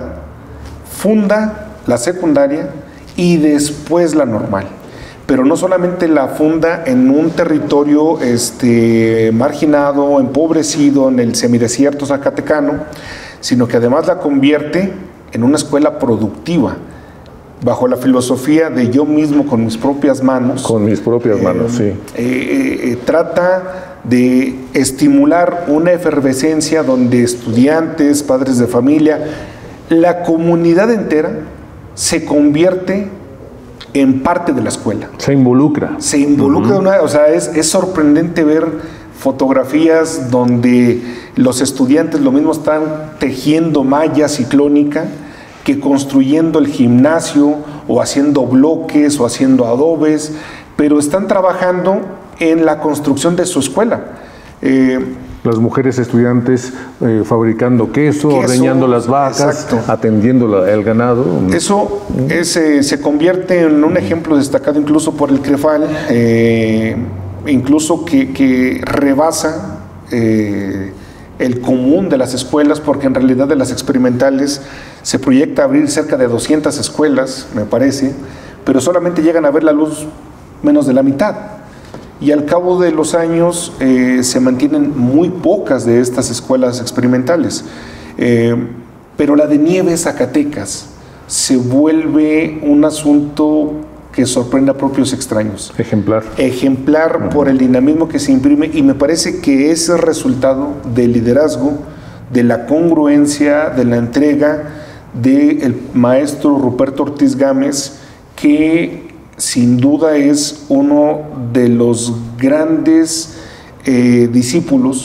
funda la secundaria y después la normal. Pero no solamente la funda en un territorio este, marginado, empobrecido, en el semidesierto zacatecano, sino que además la convierte en una escuela productiva, bajo la filosofía de yo mismo con mis propias manos. Con mis propias eh, manos, sí. Eh, eh, trata de estimular una efervescencia donde estudiantes, padres de familia, la comunidad entera se convierte en parte de la escuela. Se involucra. Se involucra, uh-huh. una, o sea, es, es sorprendente ver fotografías donde los estudiantes lo mismo están tejiendo malla ciclónica que construyendo el gimnasio o haciendo bloques o haciendo adobes, pero están trabajando en la construcción de su escuela. Eh, Las mujeres estudiantes eh, fabricando queso, queso, ordeñando las vacas, exacto. atendiendo la, el ganado. Eso es, eh, se convierte en un ejemplo destacado incluso por el CREFAL, eh, incluso que, que rebasa eh, el común de las escuelas, porque en realidad de las experimentales se proyecta abrir cerca de doscientas escuelas, me parece, pero solamente llegan a ver la luz menos de la mitad. Y al cabo de los años eh, se mantienen muy pocas de estas escuelas experimentales. Eh, pero la de Nieves, Zacatecas, se vuelve un asunto que sorprende a propios extraños. Ejemplar. Ejemplar uh-huh. por el dinamismo que se imprime, y me parece que es el resultado del liderazgo, de la congruencia, de la entrega del maestro Ruperto Ortiz Gámez, que sin duda es uno de los grandes eh, discípulos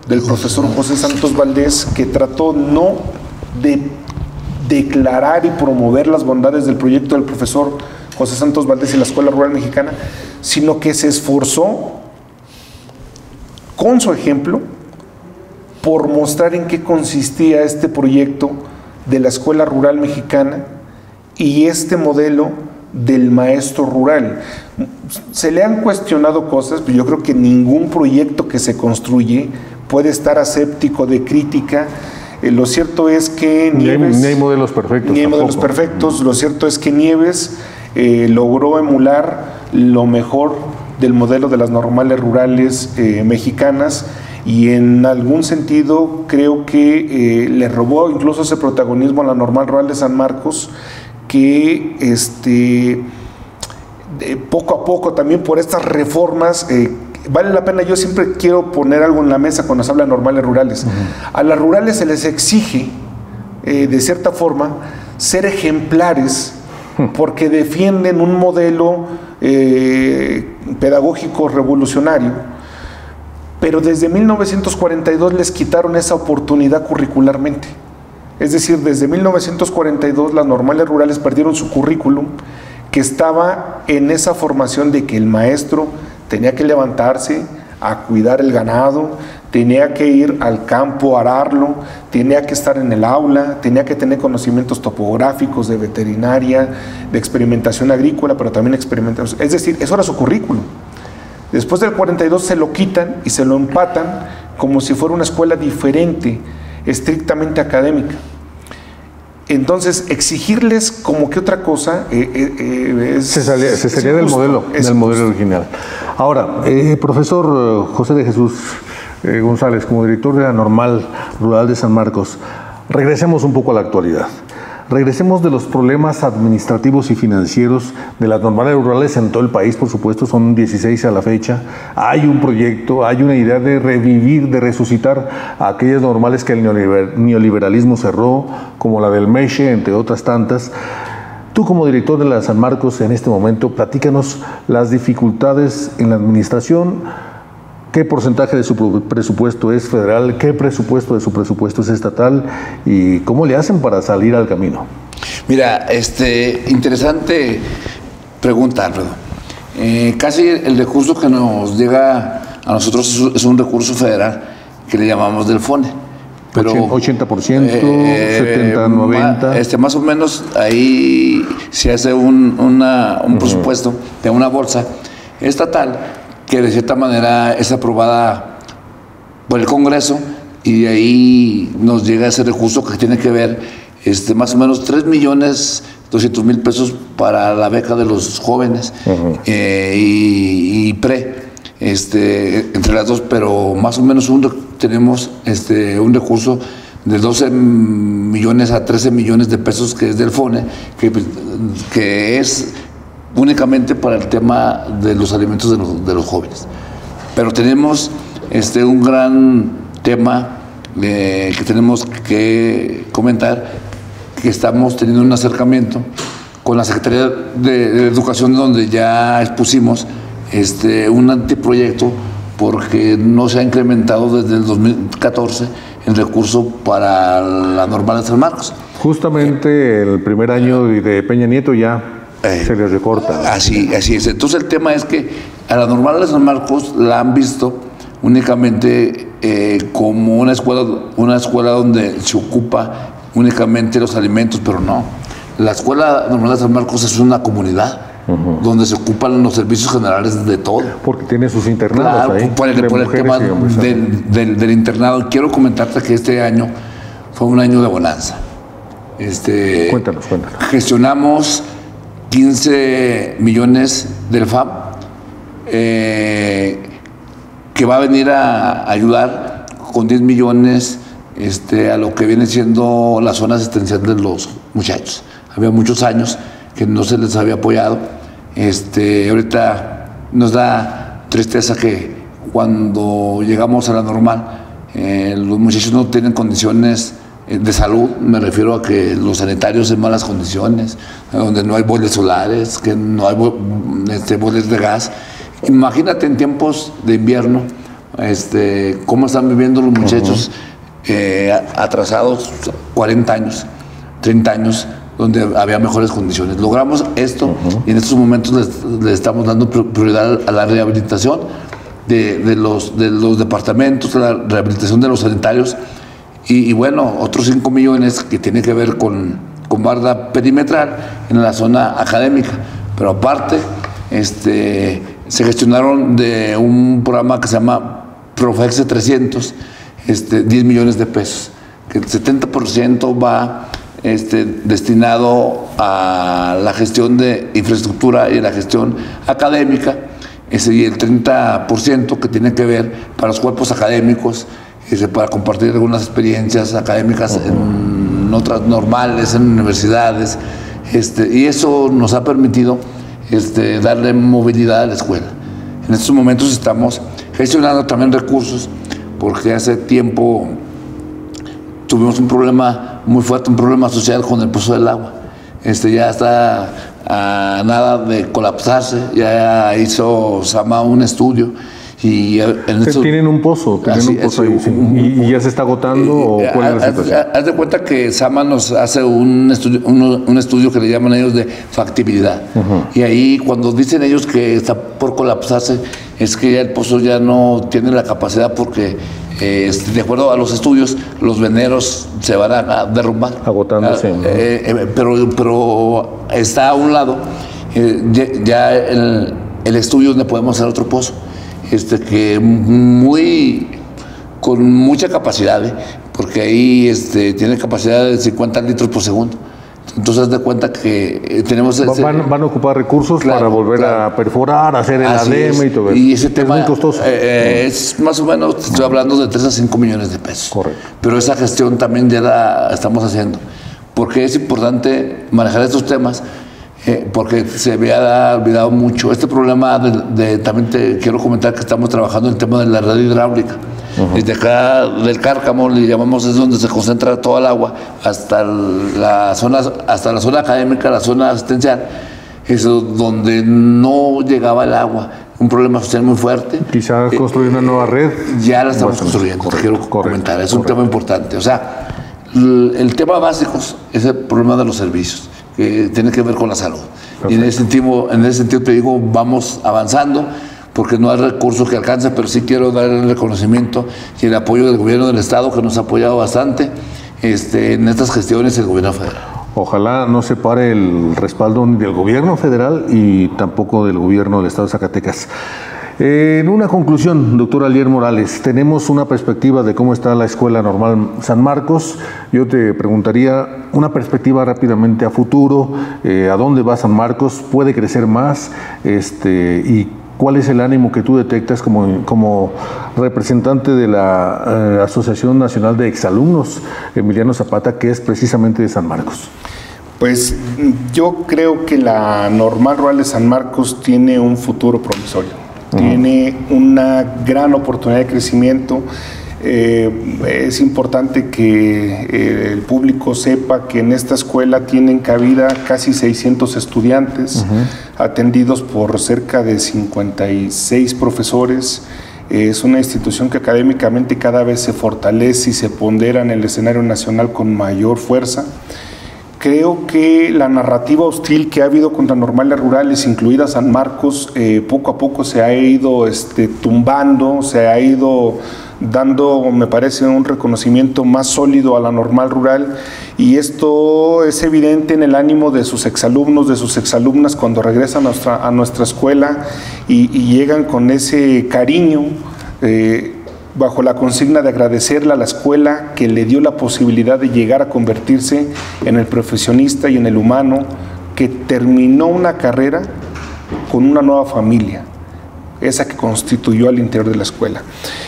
del profesor José Santos Valdés, que trató no de declarar y promover las bondades del proyecto del profesor José Santos Valdés y la Escuela Rural Mexicana, sino que se esforzó con su ejemplo por mostrar en qué consistía este proyecto de la Escuela Rural Mexicana y este modelo del maestro rural. Se le han cuestionado cosas, pero yo creo que ningún proyecto que se construye puede estar aséptico de crítica. Eh, lo cierto es que Nieves... Ni hay, ni hay modelos perfectos. Ni hay modelos perfectos. Lo cierto es que Nieves eh, logró emular lo mejor del modelo de las normales rurales eh, mexicanas, y en algún sentido creo que eh, le robó incluso ese protagonismo a la normal rural de San Marcos, que este, de poco a poco también por estas reformas, eh, vale la pena, yo siempre quiero poner algo en la mesa cuando se habla de normales rurales. Uh-huh. A las rurales se les exige, eh, de cierta forma, ser ejemplares, uh-huh, porque defienden un modelo eh, pedagógico revolucionario, pero desde mil novecientos cuarenta y dos les quitaron esa oportunidad curricularmente. Es decir, desde mil novecientos cuarenta y dos las normales rurales perdieron su currículum, que estaba en esa formación de que el maestro tenía que levantarse a cuidar el ganado, tenía que ir al campo a ararlo, tenía que estar en el aula, tenía que tener conocimientos topográficos, de veterinaria, de experimentación agrícola, pero también experimentación. Es decir, eso era su currículum. Después del cuarenta y dos se lo quitan y se lo empatan como si fuera una escuela diferente, estrictamente académica. Entonces, exigirles como que otra cosa eh, eh, es, se salía, se salía del modelo, del modelo original. Ahora, eh, profesor José de Jesús eh, González, como director de la Normal Rural de San Marcos, regresemos un poco a la actualidad. Regresemos de los problemas administrativos y financieros de las normales rurales en todo el país, por supuesto, son dieciséis a la fecha. Hay un proyecto, hay una idea de revivir, de resucitar a aquellas normales que el neoliberalismo cerró, como la del Meche, entre otras tantas. Tú, como director de la San Marcos, en este momento, platícanos las dificultades en la administración. ¿Qué porcentaje de su presupuesto es federal? ¿Qué presupuesto de su presupuesto es estatal? ¿Y cómo le hacen para salir al camino? Mira, este, interesante pregunta, Alfredo. Eh, casi el recurso que nos llega a nosotros es un recurso federal que le llamamos del FONE. Pero, ochenta por ciento, eh, setenta, noventa. Este, más o menos ahí se hace un, una, un uh-huh. presupuesto de una bolsa estatal que de cierta manera es aprobada por el Congreso, y de ahí nos llega ese recurso que tiene que ver este, más o menos tres millones doscientos mil pesos para la beca de los jóvenes uh-huh. eh, y, y pre, este, entre las dos, pero más o menos un, tenemos este, un recurso de doce millones a trece millones de pesos que es del FONE, que, que es únicamente para el tema de los alimentos de los, de los jóvenes. Pero tenemos este, un gran tema eh, que tenemos que comentar, que estamos teniendo un acercamiento con la Secretaría de, de Educación, donde ya expusimos este, un anteproyecto porque no se ha incrementado desde el dos mil catorce el recurso para la normal de San Marcos. Justamente el primer año de Peña Nieto ya Eh, se les recorta. Así, así es. Entonces el tema es que a la normal de San Marcos la han visto únicamente eh, como una escuela, una escuela donde se ocupa únicamente los alimentos, pero no. La escuela normal de San Marcos es una comunidad uh-huh. donde se ocupan los servicios generales de todo. Porque tiene sus internados claro, ahí. Por el, por el tema del, del, del internado. Quiero comentarte que este año fue un año de bonanza. Este, cuéntanos, cuéntanos. Gestionamos quince millones del F A M, eh, que va a venir a ayudar con diez millones este, a lo que viene siendo la zona asistencial de los muchachos. Había muchos años que no se les había apoyado. Este, ahorita nos da tristeza que cuando llegamos a la normal, eh, los muchachos no tienen condiciones de salud, me refiero a que los sanitarios en malas condiciones, donde no hay boiles solares, que no hay bo este, boiles de gas. Imagínate en tiempos de invierno, este, cómo están viviendo los muchachos uh-huh. eh, atrasados cuarenta años, treinta años, donde había mejores condiciones. Logramos esto uh-huh. y en estos momentos les, les estamos dando prioridad a la rehabilitación de, de, los, de los departamentos, la rehabilitación de los sanitarios y, y bueno, otros cinco millones que tienen que ver con, con barda perimetral en la zona académica. Pero aparte, este, se gestionaron de un programa que se llama Profexe trescientos, este, diez millones de pesos, que el setenta por ciento va este, destinado a la gestión de infraestructura y la gestión académica, ese, y el treinta por ciento que tiene que ver para los cuerpos académicos, ese, para compartir algunas experiencias académicas uh-huh. en otras normales, en universidades, este, y eso nos ha permitido este, darle movilidad a la escuela. En estos momentos estamos gestionando también recursos, porque hace tiempo tuvimos un problema muy fuerte, un problema social con el pozo del agua. Este, ya está a nada de colapsarse, ya hizo Sama un estudio. Y en estos, tienen un pozo, tienen así, un pozo ahí, sí. un, ¿Y, ¿Y ya se está agotando eh, o cuál es la situación? Haz de cuenta que Sama nos hace un estudio, un, un estudio que le llaman ellos de factibilidad. Uh-huh. Y ahí cuando dicen ellos que está por colapsarse, es que ya el pozo ya no tiene la capacidad porque eh, de acuerdo a los estudios, los veneros se van a, a derrumbar. Agotándose. ¿no? eh, eh, pero, pero está a un lado, eh, ya, ya el, el estudio donde podemos hacer otro pozo. Este, que muy con mucha capacidad, ¿eh? Porque ahí este, tiene capacidad de cincuenta litros por segundo. Entonces, haz de cuenta que eh, tenemos... Ese, van, van a ocupar recursos claro, para volver claro. a perforar, hacer el Así A D M y todo eso. Y ese tema es muy costoso. Eh, eh, es más o menos, te estoy hablando de tres a cinco millones de pesos. Correcto. Pero esa gestión también ya la estamos haciendo. Porque es importante manejar estos temas. Eh, porque se había olvidado mucho. Este problema, de, de, también te quiero comentar que estamos trabajando en el tema de la red hidráulica. Uh-huh. Desde acá del Cárcamo, le llamamos, es donde se concentra toda el agua, hasta la zona, hasta la zona académica, la zona asistencial, es donde no llegaba el agua. Un problema social muy fuerte. Quizás eh, construir una nueva red. Ya la estamos bueno, construyendo, correcto, quiero correcto, comentar. Es correcto. un tema importante. O sea, el, el tema básico es el problema de los servicios, que tiene que ver con la salud. Perfecto. Y en ese sentido, en ese sentido te digo, vamos avanzando, porque no hay recursos que alcancen, pero sí quiero dar el reconocimiento y el apoyo del gobierno del Estado, que nos ha apoyado bastante este, en estas gestiones del gobierno federal. Ojalá no se pare el respaldo ni del gobierno federal y tampoco del gobierno del Estado de Zacatecas. Eh, en una conclusión, doctor Alier Morales, tenemos una perspectiva de cómo está la Escuela Normal San Marcos. Yo te preguntaría una perspectiva rápidamente a futuro, eh, ¿a dónde va San Marcos? ¿Puede crecer más? Este, ¿y cuál es el ánimo que tú detectas como, como representante de la eh, Asociación Nacional de Exalumnos Emiliano Zapata, que es precisamente de San Marcos? Pues yo creo que la Normal Rural de San Marcos tiene un futuro promisorio. Tiene una gran oportunidad de crecimiento. Eh, es importante que eh, el público sepa que en esta escuela tienen cabida casi seiscientos estudiantes, uh-huh. atendidos por cerca de cincuenta y seis profesores. Eh, es una institución que académicamente cada vez se fortalece y se pondera en el escenario nacional con mayor fuerza. Creo que la narrativa hostil que ha habido contra normales rurales, incluida San Marcos, eh, poco a poco se ha ido este, tumbando, se ha ido dando, me parece, un reconocimiento más sólido a la normal rural, y esto es evidente en el ánimo de sus exalumnos, de sus exalumnas, cuando regresan a nuestra, a nuestra escuela y, y llegan con ese cariño, eh, bajo la consigna de agradecerle a la escuela que le dio la posibilidad de llegar a convertirse en el profesionista y en el humano que terminó una carrera con una nueva familia, esa que constituyó al interior de la escuela.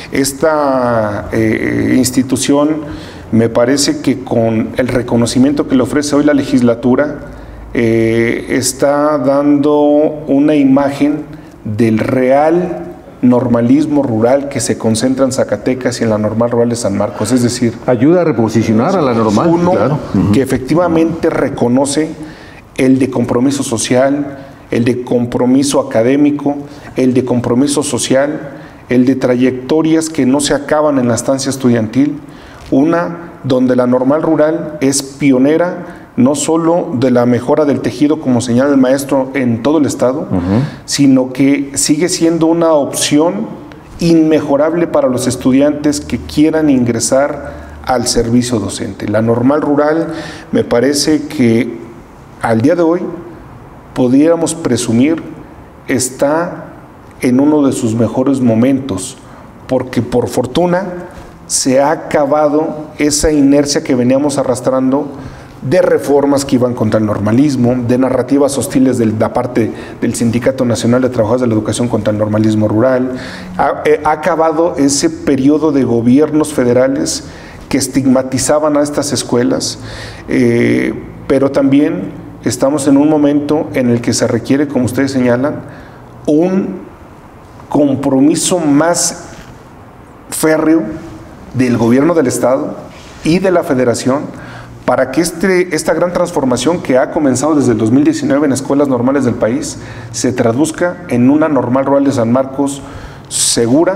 Esta eh, institución, me parece que con el reconocimiento que le ofrece hoy la legislatura, eh, está dando una imagen del real normalismo rural que se concentra en Zacatecas y en la Normal Rural de San Marcos. Es decir, ayuda a reposicionar a la normal. Uno claro. uh-huh. que efectivamente reconoce el de compromiso social, el de compromiso académico, el de compromiso social, el de trayectorias que no se acaban en la estancia estudiantil, una donde la Normal Rural es pionera no solo de la mejora del tejido, como señala el maestro, en todo el estado, uh-huh. sino que sigue siendo una opción inmejorable para los estudiantes que quieran ingresar al servicio docente. La Normal Rural, me parece que al día de hoy pudiéramos presumir, está en uno de sus mejores momentos, porque por fortuna se ha acabado esa inercia que veníamos arrastrando de reformas que iban contra el normalismo, de narrativas hostiles de la parte del Sindicato Nacional de Trabajadores de la Educación contra el normalismo rural. Ha, eh, ha acabado ese periodo de gobiernos federales que estigmatizaban a estas escuelas, eh, pero también estamos en un momento en el que se requiere, como ustedes señalan, un compromiso más férreo del gobierno del Estado y de la Federación para que este, esta gran transformación que ha comenzado desde el dos mil diecinueve en escuelas normales del país se traduzca en una Normal Rural de San Marcos segura,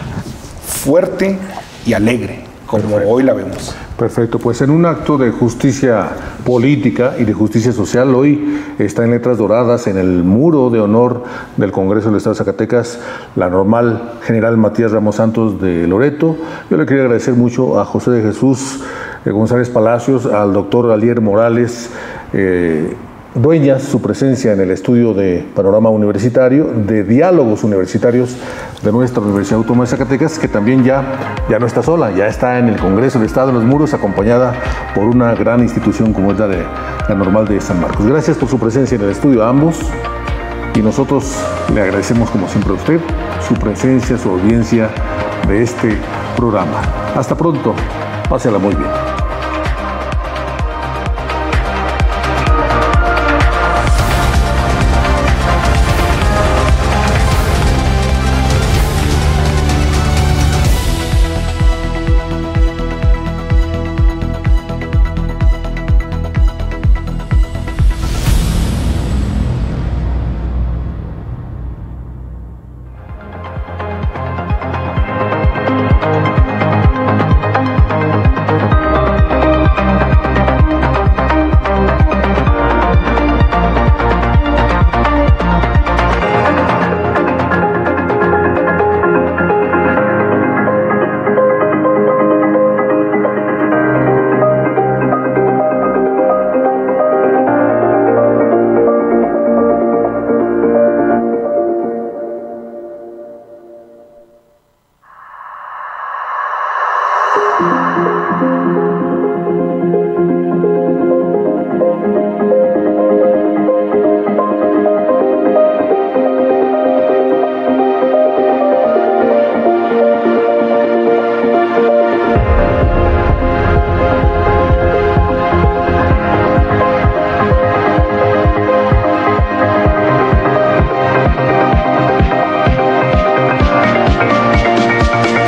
fuerte y alegre, como Perfecto. Hoy la vemos. Perfecto, pues en un acto de justicia política y de justicia social, hoy está en letras doradas en el muro de honor del Congreso del Estado de Zacatecas la Normal General Matías Ramos Santos de Loreto. Yo le quería agradecer mucho a José de Jesús eh, González Palacios, al doctor Alier Morales eh, Dueñas, su presencia en el estudio de Panorama Universitario, de diálogos universitarios de nuestra Universidad Autónoma de Zacatecas, que también ya, ya no está sola, ya está en el Congreso del Estado, en los muros, acompañada por una gran institución como es la de la Normal de San Marcos. Gracias por su presencia en el estudio a ambos, y nosotros le agradecemos como siempre a usted su presencia, su audiencia de este programa. Hasta pronto, pásela muy bien.